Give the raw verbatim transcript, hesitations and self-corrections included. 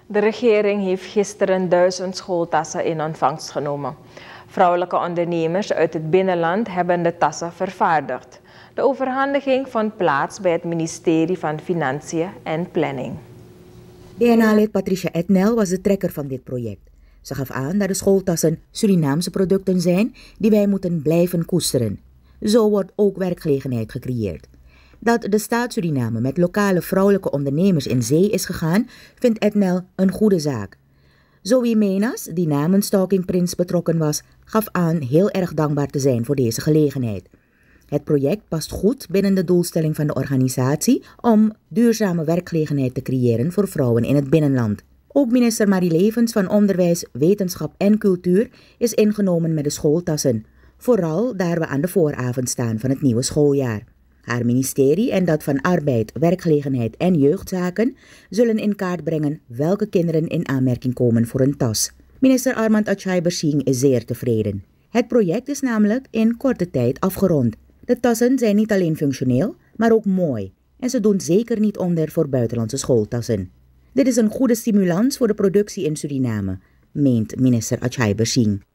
De regering heeft gisteren duizend schooltassen in ontvangst genomen. Vrouwelijke ondernemers uit het binnenland hebben de tassen vervaardigd. De overhandiging vond plaats bij het ministerie van Financiën en Planning. D N A-lid Patricia Etnel was de trekker van dit project. Ze gaf aan dat de schooltassen Surinaamse producten zijn die wij moeten blijven koesteren. Zo wordt ook werkgelegenheid gecreëerd. Dat de staat Suriname met lokale vrouwelijke ondernemers in zee is gegaan, vindt Etnel een goede zaak. Zoe Menas, die namens Stalking Prince betrokken was, gaf aan heel erg dankbaar te zijn voor deze gelegenheid. Het project past goed binnen de doelstelling van de organisatie om duurzame werkgelegenheid te creëren voor vrouwen in het binnenland. Ook minister Marie Levens van Onderwijs, Wetenschap en Cultuur is ingenomen met de schooltassen, vooral daar we aan de vooravond staan van het nieuwe schooljaar. Haar ministerie en dat van Arbeid, Werkgelegenheid en Jeugdzaken zullen in kaart brengen welke kinderen in aanmerking komen voor een tas. Minister Armand Achai Berching is zeer tevreden. Het project is namelijk in korte tijd afgerond. De tassen zijn niet alleen functioneel, maar ook mooi. En ze doen zeker niet onder voor buitenlandse schooltassen. Dit is een goede stimulans voor de productie in Suriname, meent minister Achai Berching.